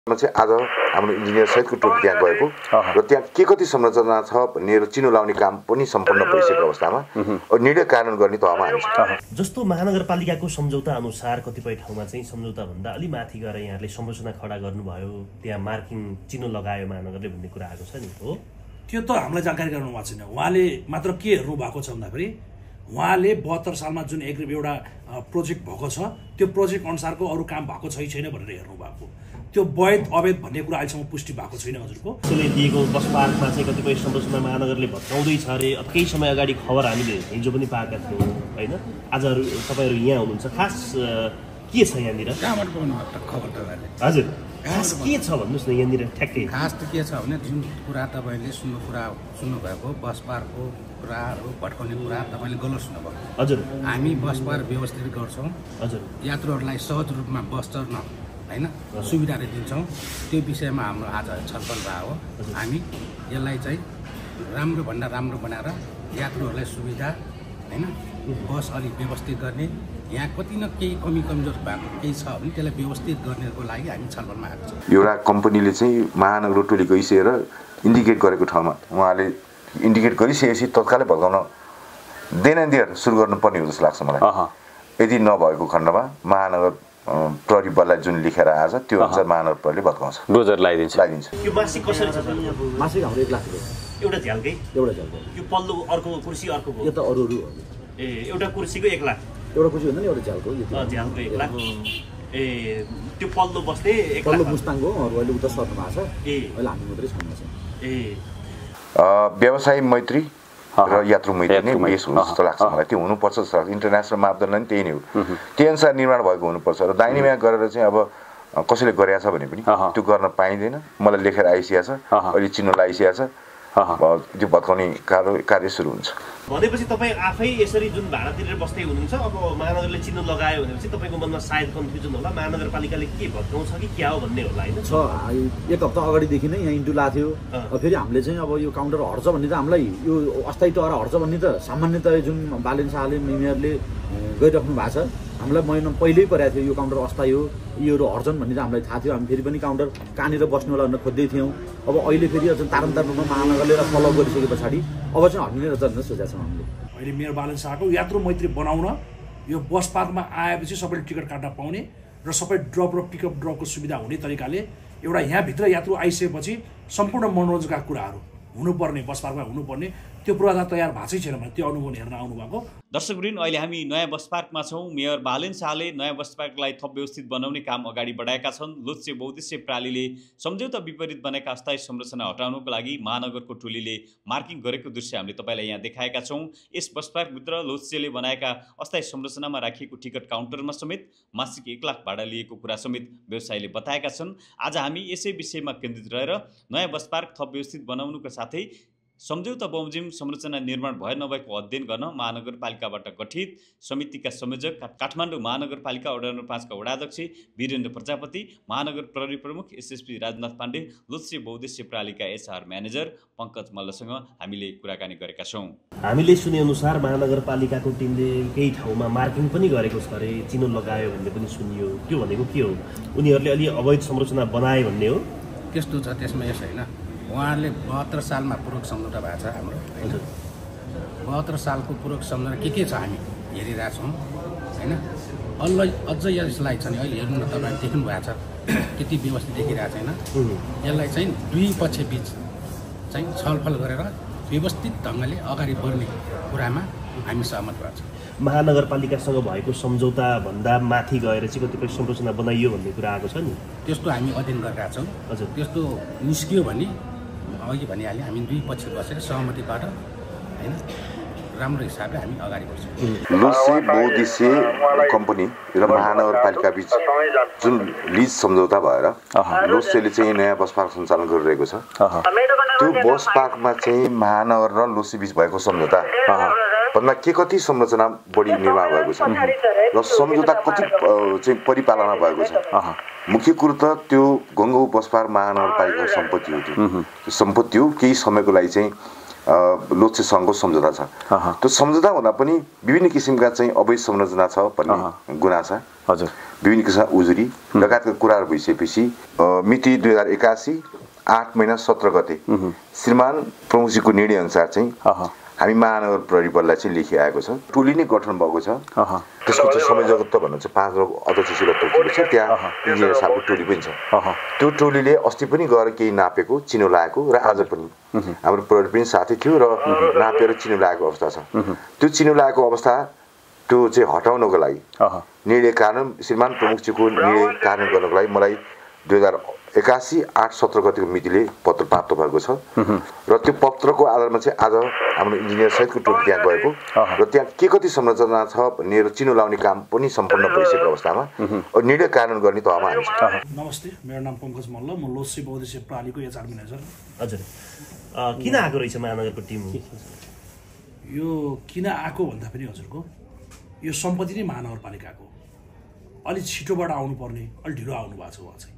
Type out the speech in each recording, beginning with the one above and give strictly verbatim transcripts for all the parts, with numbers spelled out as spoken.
चाहिँ आज हाम्रो इन्जिनियर सहितको टोली त्यहाँ गएको र त्यहाँ के कति संरचना छ भन्ने र चिनो लाउने काम पनि सम्पन्न भइसकेको अवस्थामा निर्णय कार्यान्वयन गर्ने तहमा हाल्छ। जस्तो महानगरपालिकाको सम्झौता अनुसार कतिपय ठाउँमा चाहिँ सम्झौता भन्दा अलि माथि गएर यहाँले संरचना खडा गर्नुभयो, त्यहाँ मार्किङ चिनो लगायो महानगरले भन्ने कुरा आएको छ नि। हो, त्यो त हामीलाई जानकारी गराउनु भएको छैन। उहाँले मात्र के हेर्नु भएको छ भन्दाखेरि उहाँले बहत्तर सालमा जुन एक एउटा प्रोजेक्ट भएको छ त्यो प्रोजेक्ट अनुसारको अरू काम भएको छ छैन भनेर हेर्नु भएको। त्यो वैध अवैध भन्ने कुरा अहिलेसम्म पुष्टि भएको छैन हजुरको। त्यसले दिएको बस पार्कमा चाहिँ कतिपय संरचना महानगरले भत्काउँदैछ अरे। केही समय अगाडि खबर हामीले हिजो पनि पाएका थियौँ होइन। आज तपाईँहरू यहाँ हुनुहुन्छ, खास के छ यहाँनिर? कहाँबाट पाउनु खबर तपाईँले? हजुर, खास के छ भन्नुहोस् न यहाँनिर ठ्याक्कै। खास त के छ भने जुन कुरा तपाईँले सुन्नु कुरा सुन्नुभएको बस पार्कको कुराहरू भट्काउने कुरा तपाईँले गलत सुन्नुभयो। हजुर, हामी बस पार्क व्यवस्थित गर्छौँ। हजुर, यात्रुहरूलाई सहज रूपमा बस चढ्न होइन सुविधाहरू दिन्छौँ। त्यो विषयमा हाम्रो आज छलफल भयो। हामी यसलाई चाहिँ राम्रो भन्दा राम्रो बनाएर यात्रुहरूलाई सुविधा होइन बस अलिक व्यवस्थित गर्ने, यहाँ कति न केही कमी कमजोर भएको केही छ भने त्यसलाई व्यवस्थित गर्नेको लागि हामी छलफलमा आएको छौँ। एउटा कम्पनीले चाहिँ महानगर टोली गइसकेर इन्डिकेट गरेको ठाउँमा उहाँले इन्डिकेट गरिसकेपछि तत्कालै भत्काउन देन एन्ड देयर सुरु गर्नुपर्ने हो जस्तो लाग्छ मलाई। यदि नभएको खण्डमा महानगर प्रहरी बललाई जुन लेखेर आएछ त्यो अनुसार महानगर प्रहरीले भत्काउँछ, डोजर लगाइदिन्छ लगाइदिन्छ। यो मासिक कसरी छ? मासिक हाम्रो एक लाख रुपियाँ एउटा झ्यालकै? एउटा झ्यालको। यो पल्लो अर्को कुर्सी अर्को यो त अरू अरू ए एउटा कुर्सीको एक लाख? एउटा कुर्सी भन्दा नि एउटा झ्यालको झ्यालको एक लाख। ए त्यो पल्लो बस्ने एक लाख? पल्लो मुस्ताङको अरू अहिले उता सर्नु भएको छ। ए अहिले हामी मात्रै छौँ। ए व्यवसायी मैत्री र यात्रु मैत्री नै बेस हो जस्तो लाग्छ मलाई। त्यो हुनुपर्छ जस्तो लाग्छ। इन्टरनेसनल मापदण्ड नि त्यही नै हो। त्यही अनुसार निर्माण भएको हुनुपर्छ। र दाहिने बायाँ गरेर चाहिँ अब कसैले गरेछ भने पनि त्यो गर्न पाइँदैन। मलाई लेखेर आइसकेको छ, अहिले चिनो लगाइसकेको छ, त्यो भत्काउने कार्य कार्य सुरु हुन्छ। भनेपछि तपाईँ आफै यसरी जुन भाडा तिरेर बस्दै हुनुहुन्छ, अब महानगरले चिनो लगायो भनेपछि तपाईँको मनमा सायद कन्फ्युजन होला, महानगरपालिकाले के भत्काउँछ कि क्या हो भन्ने होला होइन? छ एक हप्ता अगाडिदेखि नै यहाँ इन्टु लाएको थियो। फेरि हामीले चाहिँ अब यो काउन्टर हट्छ भन्ने त हामीलाई यो अस्थायी टहरा हट्छ भन्ने त सामान्यतया जुन बालेन शाहले मेयरले गरिराख्नु भएको छ हामीलाई महिना पहिल्यै परेको थियो यो काउन्टर अस्थायी हो, योहरू हट्छन् भन्ने चाहिँ हामीलाई थाहा थियो। हामी फेरि पनि काउन्टर कहाँनिर बस्नु होला भनेर खोज्दै थियौँ। अब अहिले फेरि अझ तारन्तार रूपमा महानगरले फलो गरिसके पछाडि अब चाहिँ हट्ने रहेछ सोचेको छौँ हामीले। अहिले मेयर बालन शाहको यात्रु मैत्री बनाउन यो बस पार्कमा आएपछि सबैले टिकट काट्न पाउने र सबै ड्रप र पिकअप ड्रपको सुविधा हुने तरिकाले एउटा यहाँभित्र यात्रु आइसकेपछि सम्पूर्ण मनोरञ्जनका कुराहरू हुनुपर्ने बस पार्कमा हुनुपर्ने त्यो पूर्वाधार तयार भएको छैन भने त्यो अनुभव हेर्न आउनुभएको। दर्शकवृन्द, अहिले हामी नयाँ बस पार्कमा छौँ। मेयर बालेन शाहले नयाँ बस पार्कलाई थप व्यवस्थित बनाउने काम अगाडि बढाएका छन्। लोत्से बहुद्देश्य प्रणालीले सम्झौता विपरीत बनेका अस्थायी संरचना हटाउनको लागि महानगरको टोलीले मार्किङ गरेको दृश्य हामीले तपाईँलाई यहाँ देखाएका छौँ। यस बस पार्कभित्र लोत्सेले बनाएका अस्थायी संरचनामा राखिएको टिकट काउन्टरमा समेत मासिक एक लाख भाडा लिएको कुरा समेत व्यवसायीले बताएका छन्। आज हामी यसै विषयमा केन्द्रित रहेर नयाँ बस पार्क थप व्यवस्थित बनाउनुका साथै सम्झौता बमोजिम संरचना निर्माण भए नभएको अध्ययन गर्न महानगरपालिकाबाट गठित समितिका संयोजक काठमाडौँ महानगरपालिका वडा नम्बर पाँचका वडाध्यक्ष वीरेन्द्र प्रजापति, महानगर प्रहरी प्रमुख एसएसपी राजनाथ पाण्डे, लोत्से बहुद्देश्य प्रणालीका एचआर म्यानेजर पङ्कज मल्लसँग हामीले कुराकानी गरेका छौँ। हामीले सुनेअनुसार महानगरपालिकाको टिमले केही ठाउँमा मार्किङ पनि गरेको छ अरे, चिनो लगायो भन्ने पनि सुनियो। त्यो भनेको के हो? उनीहरूले अलि अवैध संरचना बनाए भन्ने हो? त्यस्तो छ, त्यसमा यस होइन। उहाँहरूले बहत्तर सालमा पूर्वक सम्झौता भएको छ हाम्रो होइन। बहत्तर सालको पूर्वक सम्झौता के के छ हामी हेरिरहेछौँ होइन। अल्ल अझ यसलाई चाहिँ अहिले हेर्नु न, तपाईँले देख्नु भएको छ त्यति व्यवस्थित देखिरहेको छैन। यसलाई चाहिँ दुई पक्ष बिच चाहिँ छलफल गरेर व्यवस्थित ढङ्गले अगाडि बढ्ने कुरामा हामी सहमत भएको छौँ। महानगरपालिकासँग भएको सम्झौता भन्दा माथि गएर चाहिँ कतिपय संरचना बनाइयो भन्ने कुरा आएको छ नि। त्यस्तो हामी अध्ययन गरिरहेका छौँ। हजुर, त्यस्तो निस्कियो भने अघि भनिहालेँ हामी दुई पक्ष बसेर सहमतिबाट होइन राम्रो हिसाबले हामी अगाडि बढ्छौँ। लोत्से बहुद्देश्य कम्पनी र महानगरपालिका बिच जुन लिज सम्झौता भएर लोत्सेले चाहिँ नयाँ बस पार्क सञ्चालन गरिरहेको छ। त्यो बस पार्कमा चाहिँ महानगर र लोत्से बिच भएको सम्झौता भन्दा के कति संरचना बढी निर्माण भएको छ र सम्झौता कति चाहिँ परिपालना भएको छ। मुख्य कुरो त त्यो गङ्गाउ बस पार्क महानगरपालिकाको सम्पत्ति हो। त्यो सम्पत्ति हो, केही समयको लागि चाहिँ लोत्से सङ्घको सम्झौता छ। त्यो सम्झौता हुँदा पनि विभिन्न किसिमका चाहिँ अवैध संरचना छ भन्ने गुनासा। हजुर, विभिन्न किसिमका उजुरी लगायतका कुराहरू भइसकेपछि मिति दुई हजार एकासी आठ महिना सत्र गते श्रीमान प्रमुखजीको निर्णय अनुसार चाहिँ हामी महानगर प्रहरी बललाई चाहिँ लेखिआएको छ। टोली नै गठन भएको छ। त्यसको चाहिँ संयोजकत्व भन्नु चाहिँ पाँच अध्यक्षशील टोली छ, त्यहाँ इन्जिनियर साहबको टोली पनि छ। त्यो टोलीले अस्ति पनि गएर केही नापेको चिनो लगाएको र आज पनि हाम्रो प्रहरी पनि साथै थियो र नापेर चिनो लगाएको अवस्था छ। त्यो चिनो लगाएको अवस्था त्यो चाहिँ हटाउनको लागि निर्णय कारण श्रीमान प्रमुखजीको निर्णय कारण गर्नको लागि मलाई दुई हजार एकासी आठ सत्र गतिको मितिले पत्र प्राप्त भएको छ र त्यो पत्रको आधारमा चाहिँ आज हाम्रो इन्जिनियर सहितको टोली त्यहाँ गएको र त्यहाँ के कति संरचना छ भन्ने चिनो लाउने काम पनि सम्पन्न भइसकेको अवस्थामा निर्णय कारण गर्ने तहमा हामी छौँ। नमस्ते, मेरो नाम पङ्कज मल्ल, म लोसे बहुद्देश्य प्रणालीको एचआर म्यानेजर। हजुर, किन आएको रहेछ महानगरको टिम? यो किन आएको भन्दा पनि हजुरको यो सम्पत्ति नै महानगरपालिकाको, अलिक छिटोबाट आउनुपर्ने अलि ढिलो आउनु भएको छ। उहाँ चाहिँ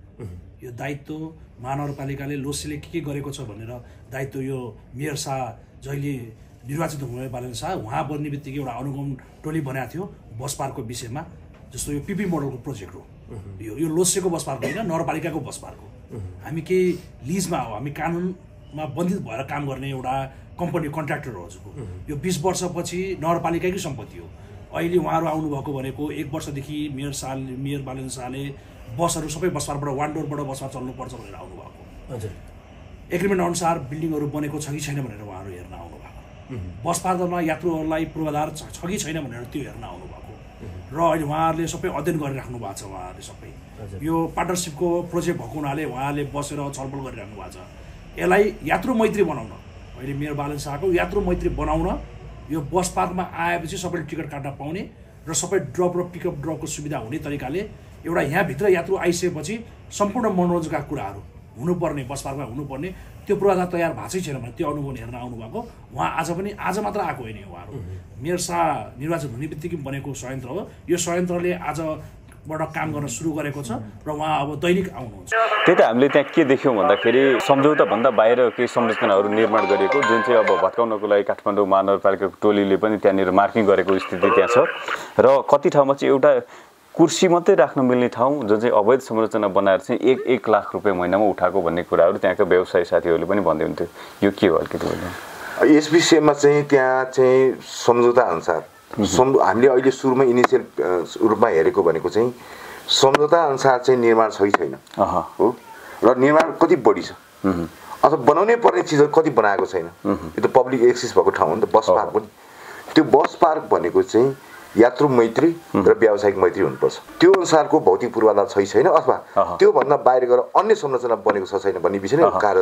यो दायित्व महानगरपालिकाले लोसेले के के गरेको छ भनेर दायित्व यो मेयर शाह जहिले निर्वाचित हुनुभयो बालन शाह उहाँ बन्ने बित्तिकै एउटा अनुगमन टोली बनाएको थियो बस पार्कको विषयमा। जस्तो यो पिपी मोडलको प्रोजेक्ट हो यो यो लोसेको बस पार्क होइन, नगरपालिकाको बस पार्क हो। हामी केही लिजमा हो, हामी कानुनमा बन्धित भएर काम गर्ने एउटा कम्पनी कन्ट्र्याक्टर हो हजुरको। यो बिस वर्षपछि नगरपालिकाकै सम्पत्ति हो। अहिले उहाँहरू आउनुभएको भनेको एक वर्षदेखि मेयर शाह मेयर बालन शाहले बसहरू सबै बस पार्कबाट वान डोरबाट बसमा चल्नुपर्छ भनेर आउनुभएको। हजुर, एग्रिमेन्ट अनुसार बिल्डिङहरू बनेको छ कि छैन भनेर उहाँहरू हेर्न आउनुभएको। बस पार्कमा यात्रुहरूलाई पूर्वाधार छ कि छैन भनेर त्यो हेर्न आउनुभएको र अहिले उहाँहरूले सबै अध्ययन गरिराख्नु भएको छ। उहाँहरूले सबै यो पार्टनरसिपको प्रोजेक्ट भएको हुनाले उहाँहरूले बसेर छलफल गरिराख्नु भएको छ। यसलाई यात्रु मैत्री बनाउन, अहिले मेयर बालन शाहको यात्रु मैत्री बनाउन यो बस पार्कमा आएपछि सबैले टिकट काट्न पाउने र सबै ड्रप र पिकअप ड्रपको सुविधा हुने तरिकाले एउटा यहाँभित्र यात्रु आइसकेपछि सम्पूर्ण मनोरञ्जनका कुराहरू हुनुपर्ने बस पार्कमा हुनुपर्ने त्यो पूर्वाधार तयार भएको छैन भने त्यो अनुभव हेर्न आउनुभएको। उहाँ आज पनि आज मात्र आएको होइन, उहाँहरू मेयर शाह निर्वाचन हुने बित्तिकै बनेको संयन्त्र हो। यो संयन्त्रले आजबाट काम गर्न सुरु गरेको छ र उहाँ अब दैनिक आउनुहुन्छ। त्यही त हामीले त्यहाँ के देख्यौँ भन्दाखेरि सम्झौताभन्दा बाहिर केही संरचनाहरू निर्माण गरिएको, जुन चाहिँ अब भत्काउनको लागि काठमाडौँ महानगरपालिकाको टोलीले पनि त्यहाँनिर मार्किङ गरेको स्थिति त्यहाँ छ र कति ठाउँमा चाहिँ एउटा कुर्सी मात्रै राख्न मिल्ने ठाउँ जुन चाहिँ अवैध संरचना बनाएर चाहिँ एक एक लाख रुपियाँ महिनामा उठाएको भन्ने कुराहरू त्यहाँका व्यवसायी साथीहरूले पनि भन्दै हुन्थ्यो। यो के हो अलिकति भन्नु? यस विषयमा चाहिँ त्यहाँ चाहिँ सम्झौता अनुसार सम् हामीले अहिले सुरुमा इनिसियल रूपमा हेरेको भनेको चाहिँ सम्झौता अनुसार चाहिँ निर्माण छ कि छैन हो र निर्माण कति बढी छ अथवा बनाउनै पर्ने चिजहरू कति बनाएको छैन। यो त पब्लिक एक्सेस भएको ठाउँ हो नि त बस पार्क पनि। त्यो बस पार्क भनेको चाहिँ यात्रु मैत्री र व्यावसायिक मैत्री हुनुपर्छ। त्यो अनुसारको भौतिक पूर्वाधार छ कि छैन अथवा त्योभन्दा बाहिर गएर अन्य संरचना बनेको छ छैन भन्ने विषय नै कार्य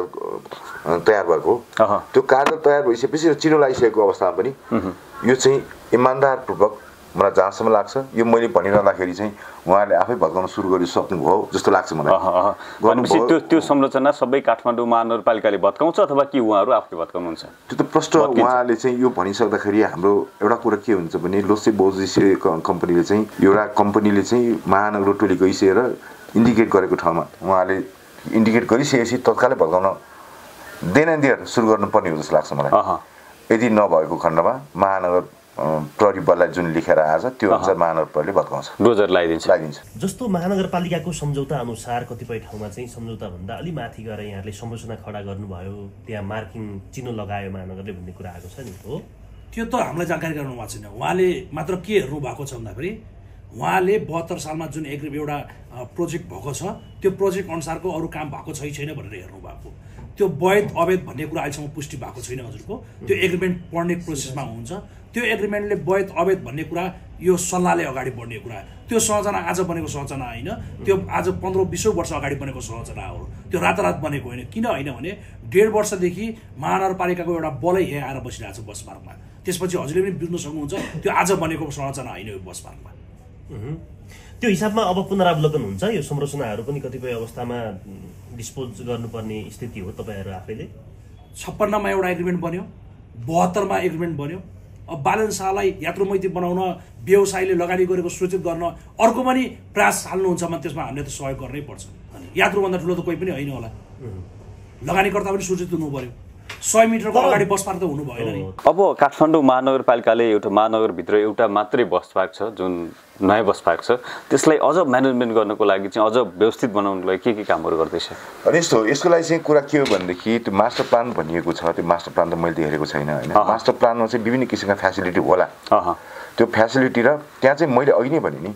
तयार भएको हो। त्यो कार्य तयार भइसकेपछि चिनो लगाइसकेको अवस्थामा पनि यो चाहिँ इमान्दारपूर्वक मलाई जहाँसम्म लाग्छ यो मैले भनिरहँदाखेरि चाहिँ उहाँहरूले आफै भत्काउन सुरु गरि सक्नुभयो जस्तो लाग्छ मलाई। भनेपछि त्यो त्यो संरचना सबै काठमाडौँ महानगरपालिकाले भत्काउँछ अथवा कि उहाँहरू आफै भत्काउनुहुन्छ? त्यो त प्रश्न उहाँले चाहिँ यो भनिसक्दाखेरि हाम्रो एउटा कुरा के हुन्छ भने लोसे बहुद्देश्य कम्पनीले चाहिँ एउटा कम्पनीले चाहिँ महानगर टोली गइसकेर इन्डिकेट गरेको ठाउँमा उहाँले इन्डिकेट गरिसकेपछि तत्कालै भत्काउन देन एन्ड देयर सुरु गर्नुपर्ने हो जस्तो लाग्छ मलाई। यदि नभएको खण्डमा महानगर प्रहरी बललाई जुन लेखेर आएछ त्यो अनुसार महानगर प्रहरीले भत्काउँछ, डोजर लगाइदिन्छ लगाइदिन्छ। जस्तो महानगरपालिकाको सम्झौता अनुसार कतिपय ठाउँमा चाहिँ सम्झौताभन्दा अलि माथि गएर यहाँहरूले संरचना खडा गर्नुभयो, त्यहाँ मार्किङ चिनो लगायो महानगरले भन्ने कुरा आएको छ नि हो। त्यो त हामीलाई जानकारी गराउनु भएको छैन। उहाँले मात्र के हेर्नु भएको छ भन्दाखेरि उहाँले बहत्तर सालमा जुन एक एउटा प्रोजेक्ट भएको छ त्यो प्रोजेक्ट अनुसारको अरू काम भएको छ कि छैन भनेर हेर्नु भएको। त्यो वैध अवैध भन्ने कुरा अहिलेसम्म पुष्टि भएको छैन हजुरको। त्यो एग्रिमेन्ट पढ्ने प्रोसेसमा हुन्छ। त्यो एग्रिमेन्टले वैध अवैध भन्ने कुरा यो सल्लाहले अगाडि बढ्ने कुरा। त्यो संरचना आज बनेको संरचना होइन, त्यो आज पन्ध्र बिसौँ वर्ष अगाडि बनेको संरचना हो। त्यो रातारात बनेको होइन। किन होइन भने डेढ वर्षदेखि महानगरपालिकाको एउटा बलै यहाँ आएर बसिरहेको छ बस पार्कमा। त्यसपछि हजुरले पनि बुझ्न सक्नुहुन्छ त्यो आज बनेको संरचना होइन यो बस पार्कमा। त्यो हिसाबमा अब पुनरावलोकन हुन्छ, यो संरचनाहरू पनि कतिपय अवस्थामा डिस्पोज गर्नुपर्ने स्थिति हो। तपाईँहरू आफैले छप्पन्नमा एउटा एग्रिमेन्ट बन्यो, बहत्तरमा एग्रिमेन्ट बन्यो। अब बालन शाहलाई यात्रु मैत्री बनाउन व्यवसायीले लगानी गरेको सुरक्षित गर्न अर्को पनि प्रयास हाल्नुहुन्छ भने त्यसमा हामीले त सहयोग गर्नै पर्छ। यात्रुभन्दा ठुलो त कोही पनि होइन होला, लगानीकर्ता पनि सुरक्षित हुनु पर्यो। सय मिटरको अगाडि बस पार्क त हुनु भएन नि। अब काठमाडौँ महानगरपालिकाले एउटा महानगरभित्र एउटा मात्रै बस पार्क छ जुन नयाँ बस पार्क छ त्यसलाई अझ म्यानेजमेन्ट गर्नको लागि चाहिँ अझ व्यवस्थित बनाउनको लागि के के कामहरू गर्दैछ? अनि यस्तो यसको लागि चाहिँ कुरा के हो भनेदेखि त्यो मास्टर प्लान भनिएको छ, त्यो मास्टर प्लान त मैले हेरेको छैन होइन। मास्टर प्लानमा चाहिँ विभिन्न किसिमका फेसिलिटी होला, त्यो फेसिलिटी र त्यहाँ चाहिँ मैले अघि नै भने नि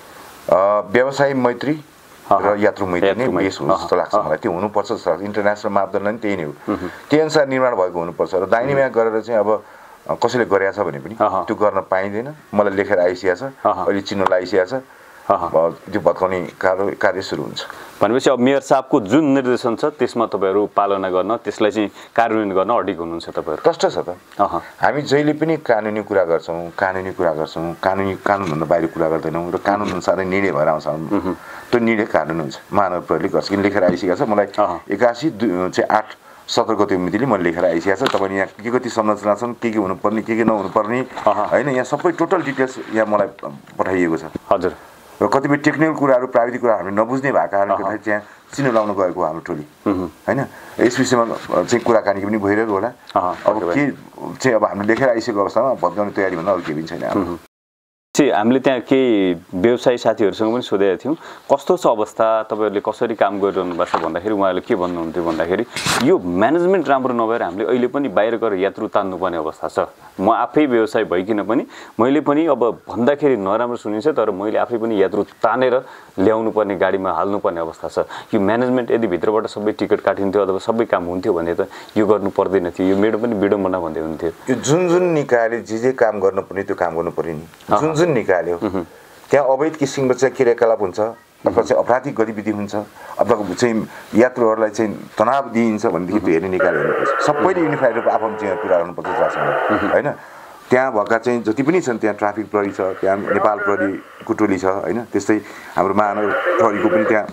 व्यवसाय मैत्री र यात्रु मैत्री नै बेस हो जस्तो लाग्छ मलाई। त्यो हुनुपर्छ जस्तो लाग्छ, इन्टरनेसनल मापदण्ड नि त्यही नै हो, त्यही अनुसार निर्माण भएको हुनुपर्छ। र दाहिने बायाँ गरेर चाहिँ अब कसैले गरेछ भने पनि त्यो गर्न पाइँदैन। मलाई लेखेर आइसकेको छ, अहिले चिन्ह लगाइसकेको छ, त्यो भत्काउने कार्य कार्य सुरु हुन्छ। भनेपछि अब मेयर साहबको जुन निर्देशन छ त्यसमा तपाईँहरू पालना गर्न, त्यसलाई चाहिँ कार्यान्वयन गर्न अडिग हुनुहुन्छ तपाईँहरू? प्रष्ट छ त। हामी जहिले पनि कानुनी कुरा गर्छौँ, कानुनी कुरा गर्छौँ, कानुनी कानुनभन्दा बाहिर कुरा गर्दैनौँ र कानुन अनुसारै निर्णय भएर आउँछ। त्यो निर्णय कानुन हुन्छ, महानगर प्रहरीले गर्छ। किन लेखेर आइसकेको छ मलाई एकासी चाहिँ आठ सत्र गते मितिले मैले लेखेर आइसकेको छ। तपाईँले यहाँ के कति संरचना छन्, के के हुनुपर्ने, के के नहुनुपर्ने होइन, यहाँ सबै टोटल डिटेल्स यहाँ मलाई पठाइएको छ। हजुर। र कतिपय टेक्निकल कुराहरू, प्राविधिक कुराहरू हामीले नबुझ्ने भएको कारणले गर्दाखेरि त्यहाँ चिनो लाउन गएको हाम्रो टोली होइन। यस विषयमा चाहिँ कुराकानी पनि भइरहेको होला। अब के चाहिँ अब हामीले लेखेर आइसकेको अवस्थामा भत्काउने तयारी भन्दा अरू केही पनि छैन। चाहिँ हामीले त्यहाँ केही व्यवसायी साथीहरूसँग पनि सोधेका थियौँ कस्तो छ अवस्था, तपाईँहरूले कसरी काम गरिरहनु भएको छ भन्दाखेरि उहाँहरूले के भन्नुहुन्थ्यो भन्दाखेरि यो म्यानेजमेन्ट राम्रो नभएर हामीले अहिले पनि बाहिर गएर यात्रु तान्नुपर्ने अवस्था छ। म आफै व्यवसाय भइकन पनि मैले पनि अब भन्दाखेरि नराम्रो सुनिन्छ, तर मैले आफै पनि यात्रु तानेर ल्याउनु पर्ने, गाडीमा हाल्नुपर्ने अवस्था छ। यो म्यानेजमेन्ट यदि भित्रबाट सबै टिकट काटिन्थ्यो अथवा सबै काम हुन्थ्यो भने त यो गर्नु पर्दैन थियो। यो मेरो पनि विडम्बना भन्दै हुन्थ्यो। यो जुन जुन निकायले जे जे काम गर्नुपर्ने त्यो काम गर्नु पर्यो नि, जुन जुन निकाल्यो त्यहाँ अवैध किसिमको चाहिँ क्रियाकलाप हुन्छ अथवा चाहिँ आपराधिक गतिविधि हुन्छ अथवा चाहिँ यात्रुहरूलाई चाहिँ तनाव दिइन्छ भनेदेखि त्यो हेर्ने निकाय हेर्नुपर्छ। सबैले युनिफाइड रूपमा आफ्नो चाहिँ कुरा गर्नुपर्छ जहाँसम्म होइन। त्यहाँ भएका चाहिँ जति पनि छन्, त्यहाँ ट्राफिक प्रहरी छ, त्यहाँ नेपाल प्रहरीको टोली छ होइन, त्यस्तै हाम्रो महानगर प्रहरीको पनि त्यहाँ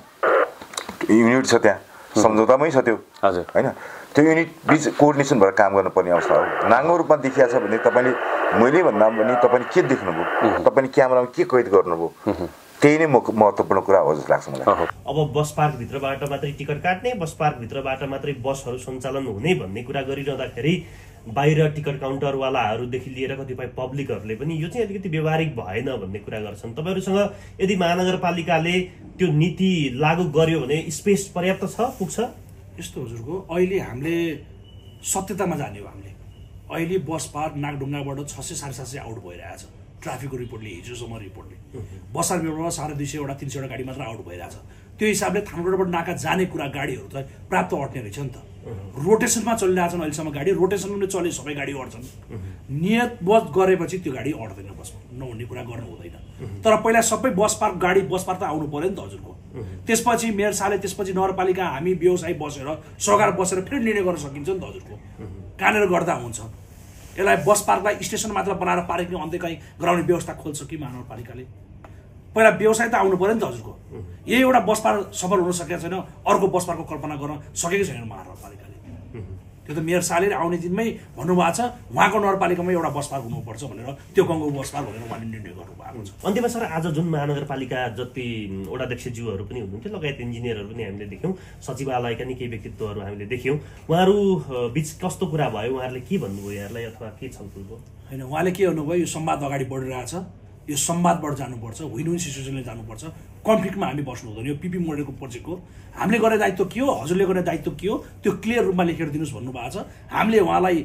युनिट छ, त्यहाँ सम्झौतामै छ त्यो हजुर होइन। त्यो युनिट बिच कोअर्डिनेसन भएर काम गर्नुपर्ने अवस्था हो। नाङ्गो रूपमा देखिया छ भने तपाईँले मैले भन्दा पनि तपाईँले के देख्नुभयो, तपाईँले क्यामेरामा के कैद गर्नुभयो, त्यही नै महत्त्वपूर्ण कुरा हो जस्तो लाग्छ मलाई। अब बस पार्कभित्रबाट मात्रै टिकट काट्ने, बस पार्कभित्रबाट मात्रै बसहरू सञ्चालन हुने भन्ने कुरा गरिरहँदाखेरि बाहिर टिकट काउन्टरवालाहरूदेखि लिएर कतिपय पब्लिकहरूले पनि यो चाहिँ अलिकति व्यवहारिक भएन भन्ने कुरा गर्छन्। तपाईँहरूसँग यदि महानगरपालिकाले त्यो नीति लागू गर्यो भने स्पेस पर्याप्त छ, पुग्छ? यस्तो हजुरको अहिले हामीले सत्यतामा जाने हो। हामीले अहिले बस पार्क नागढुङ्गाबाट छ सय साढे सात सय आउट भइरहेछ ट्राफिकको रिपोर्टले, हिजोसम्म रिपोर्टले। बसारबाट साढे दुई सयवटा तिन सयवटा गाडी मात्र आउट भइरहेछ। त्यो हिसाबले थानगढबाट नाका जाने कुरा गाडीहरू त प्राप्त अट्ने रहेछ नि त। रोटेसनमा चलिरहेछन् अहिलेसम्म गाडी, रोटेसनमा चले सबै गाडी अट्छन्। नियत बस गरेपछि त्यो गाडी अट्दैन, बसमा नहुने कुरा गर्नु हुँदैन। तर पहिला सबै बस पार्क गाडी बस पार्क त आउनु पर्यो नि त हजुरको। त्यसपछि मेयर साहबले, त्यसपछि नगरपालिका, हामी व्यवसायी बसेर सरकार बसेर फेरि निर्णय गर्न सकिन्छ नि त हजुरको। कहाँनिर गर्दा हुन्छ? यसलाई बस पार्कलाई स्टेसन मात्र बनाएर पार्किङ अन्त्य कहीँ गराउने व्यवस्था खोल्छ कि महानगरपालिकाले? पहिला व्यवसाय त आउनु पर्यो नि त हजुरको। यही एउटा बस पार्क सफल हुन सकेको छैन, अर्को बस पार्कको कल्पना गर्न सकेकै छैन महानगरपालिकाले। त्यो त मेयर साहबले आउने दिनमै भन्नुभएको छ उहाँको नगरपालिकामा एउटा बस पार्क हुनुपर्छ भनेर, त्यो गङ्गो बस पार्क भनेर उहाँले निर्णय गर्नुभएको छ। अन्त्यमा सर, आज जुन महानगरपालिका जति वडाध्यक्षज्यूहरू पनि हुनुहुन्थ्यो, लगायत इन्जिनियरहरू पनि हामीले देख्यौँ, सचिवालयका नि केही व्यक्तित्वहरू हामीले देख्यौँ, उहाँहरू बिच कस्तो कुरा भयो? उहाँहरूले के भन्नुभयो यहाँलाई अथवा के छलफल भयो? होइन, उहाँले के भन्नुभयो, यो संवाद अगाडि बढिरहेछ, यो संवादबाट जानुपर्छ, विन विन सिचुएसनले जानुपर्छ, कन्फ्लिक्टमा हामी बस्नु हुँदैन। यो पिपी मोडलको प्रोजेक्ट हो, हामीले गर्ने दायित्व के हो, हजुरले गर्ने दायित्व के हो, त्यो क्लियर रूपमा लेखेर दिनुहोस् भन्नुभएको छ। हामीले उहाँलाई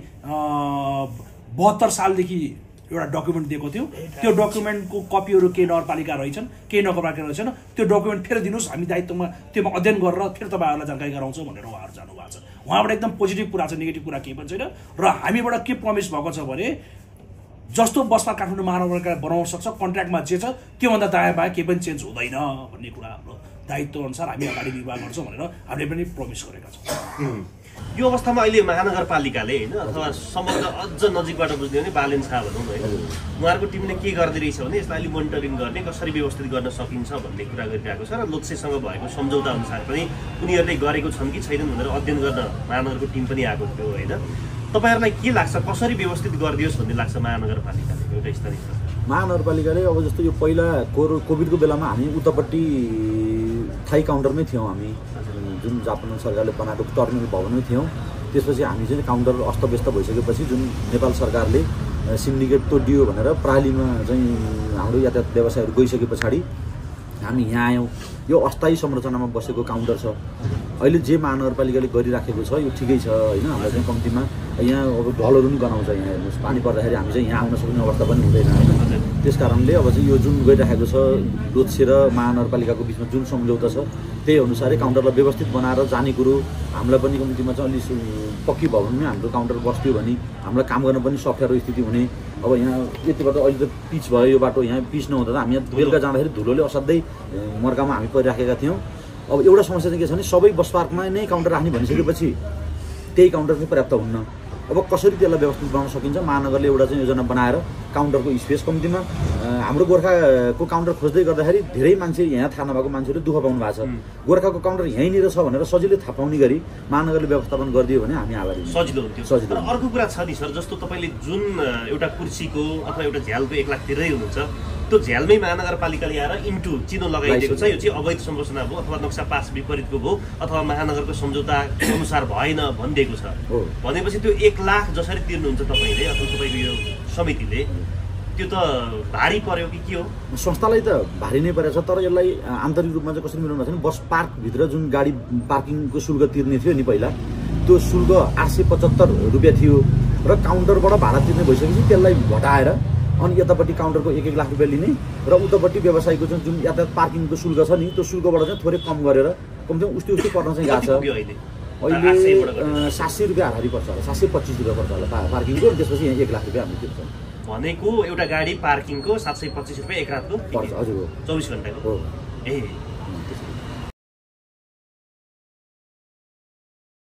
बहत्तर सालदेखि एउटा डकुमेन्ट दिएको थियो, त्यो डकुमेन्टको कपीहरू केही नगरपालिका रहेछन्, केही नगरपालिका रहेछन्, त्यो डकुमेन्ट फेरि दिनुहोस्, हामी दायित्वमा त्योमा अध्ययन गरेर फेरि तपाईँहरूलाई जानकारी गराउँछौँ भनेर उहाँहरू जानुभएको छ। उहाँबाट एकदम पोजिटिभ कुरा छ, नेगेटिभ कुरा केही पनि छैन। र हामीबाट के प्रमिस भएको छ भने जस्तो बसमा काठमाडौँ महानगरपालिका बनाउन सक्छ, कन्ट्र्याक्टमा जे छ त्योभन्दा दायाँ बायाँ केही पनि चेन्ज हुँदैन भन्ने कुरा हाम्रो दायित्व अनुसार हामी अगाडि निर्वाह गर्छौँ भनेर हामीले पनि प्रमिस गरेका छौँ। यो अवस्थामा अहिले महानगरपालिकाले होइन अथवा सम्बन्ध अझ नजिकबाट बुझ्ने भने बालेन शाह भनौँ होइन, उहाँहरूको टिमले के गर्दै रहेछ भने यसलाई अलिक मोनिटरिङ गर्ने, कसरी व्यवस्थित गर्न सकिन्छ भन्ने कुरा गरिरहेको छ। र लोत्सेसँग भएको सम्झौता अनुसार पनि उनीहरूले गरेको छन् कि छैनन् भनेर अध्ययन गर्न महानगरको टिम पनि आएको थियो होइन। तपाईँहरूलाई के लाग्छ, कसरी व्यवस्थित गरिदियोस् भन्ने लाग्छ महानगरपालिकाले एउटा स्थानीय महानगरपालिकाले? अब जस्तो यो पहिला कोरो कोभिडको बेलामा हामी उतापट्टि थाई काउन्टरमै थियौँ, हामी जुन जापान सरकारले बनाएको टर्मिनल भवनमै थियौँ। त्यसपछि हामी चाहिँ काउन्टर अस्तव्यस्त भइसकेपछि जुन नेपाल सरकारले सिन्डिकेट तोडियो भनेर प्रालीमा चाहिँ हाम्रो यातायात व्यवसायहरू गइसके पछाडि हामी यहाँ आयौँ। यो अस्थायी संरचनामा बसेको काउन्टर छ। अहिले जे महानगरपालिकाले गरिराखेको छ यो ठिकै छ होइन। हामीलाई चाहिँ कम्तीमा यहाँ अब ढलहरू पनि गनाउँछ। यहाँ हेर्नुहोस् पानी पर्दाखेरि हामी चाहिँ यहाँ आउन सक्ने अवस्था पनि हुँदैन होइन। त्यस कारणले अब चाहिँ यो जुन गइराखेको छ लोच्छे र महानगरपालिकाको बिचमा जुन सम्झौता छ त्यही अनुसारै काउन्टरलाई व्यवस्थित बनाएर जाने कुरो हामीलाई पनि कम्तीमा चाहिँ अलिक पक्की भयो भने हाम्रो काउन्टर बस्थ्यो भने हामीलाई काम गर्न पनि सफ्टवेयर स्थिति हुने। अब यहाँ यतिबाट अहिले त पिच भयो यो बाटो, यहाँ पिच नहुँदा त हामी यहाँ बेलुका जाँदाखेरि धुलोले असाध्यै मर्कामा हामी परिराखेका थियौँ। अब एउटा समस्या चाहिँ के छ भने सबै बस पार्कमा नै काउन्टर राख्ने भनिसकेपछि त्यही काउन्टर चाहिँ पर्याप्त हुन्न। अब कसरी त्यसलाई व्यवस्थित बनाउन सकिन्छ महानगरले एउटा चाहिँ योजना बनाएर काउन्टरको स्पेस कम्तीमा हाम्रो गोर्खाको काउन्टर खोज्दै गर्दाखेरि धेरै मान्छे यहाँ थाहा नभएको मान्छेहरू दुःख पाउनु भएको छ। गोर्खाको काउन्टर यहीँनिर छ भनेर सजिलै थाहा पाउने गरी महानगरले व्यवस्थापन गरिदियो भने हामी आभारी सजिलो हुन्थ्यो। सजिलो अर्को कुरा छ नि सर, जस्तो तपाईँले जुन एउटा कुर्सीको अथवा एउटा झ्यालको एक लाख तिर्दै हुनुहुन्छ त्यो झ्यालमै महानगरपालिकाले आएर इन्टु चिनो लगाइदिएको छ यो चाहिँ अवैध संरचना भयो अथवा नक्सा पास विपरीतको भयो अथवा महानगरको सम्झौता अनुसार भएन भनिदिएको छ भनेपछि त्यो एक लाख जसरी तिर्नुहुन्छ तपाईँले अथवा तपाईँको यो समितिले त्यो त भारी पर्यो कि के हो? संस्थालाई त भारी नै परेको छ। तर यसलाई आन्तरिक रूपमा चाहिँ कसरी मिलाउनु भएको छ भने बस पार्कभित्र जुन गाडी पार्किङको शुल्क तिर्ने थियो नि पहिला त्यो शुल्क आठ सय पचहत्तर रुपियाँ थियो र काउन्टरबाट भाडा तिर्ने भइसकेपछि त्यसलाई घटाएर अनि यतापट्टि काउन्टरको एक एक लाख रुपियाँ लिने र उतापट्टि व्यवसायको जुन जुन यातायात पार्किङको शुल्क छ नि त्यो शुल्कबाट चाहिँ थोरै कम गरेर कमसेकम उस्तै उस्तै पर्न चाहिँ गएको छ। अहिले सात सय रुपियाँ हाराहारी पर्छ होला, सात सय पच्चिस रुपियाँ पर्छ होला पार्किङको। त्यसपछि यहाँ एक लाख रुपियाँ हामीले तिर्छौँ भनेको एउटा गाडी पार्किङको सात सय पच्चिस रुपियाँ एक रातको पर्छ। हजुर चौबिस घन्टाको हो। ए